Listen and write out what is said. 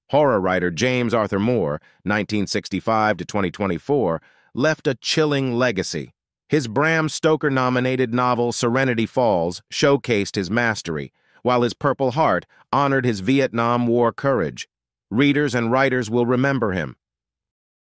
Horror writer James Arthur Moore, 1965 to 2024, left a chilling legacy. His Bram Stoker-nominated novel Serenity Falls showcased his mastery, while his Purple Heart honored his Vietnam War courage. Readers and writers will remember him,